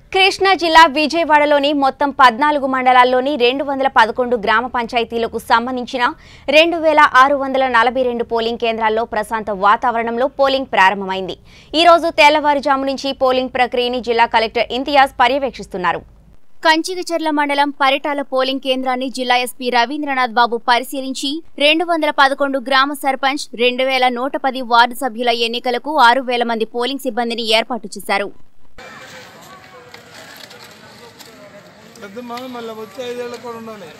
కృష్ణా జిల్లా విజయవాడలోని మొత్తం 14 మండలాల్లోని 211 గ్రామ పంచాయతీలకు సంబంధించిన 2642 పోలింగ్ కేంద్రాల్లో ప్రశాంత వాతావరణంలో పోలింగ్ ప్రారంభమైంది. ఈ రోజు తెల్లవారుజాము నుంచి పోలింగ్ ప్రక్రియని జిల్లా కలెక్టర్ ఇంతియాజ్ పర్యవేక్షిస్తున్నారు. కంచికచర్ల మండలం పరిటాల పోలింగ్ కేంద్రాన్ని జిల్లా ఎస్పీ రవీంద్రనాథ్ బాబు పరిశీలించి 211 గ్రామ సర్పంచ్ 2110 వార్డు సభ్యుల ఎన్నికలకు 6000 మంది పోలింగ్ సిబ్బందిని ఏర్పాటు చేశారు. మళ్ళీ వచ్చే 5 ఏళ్ళ కూడా ఉండాలి.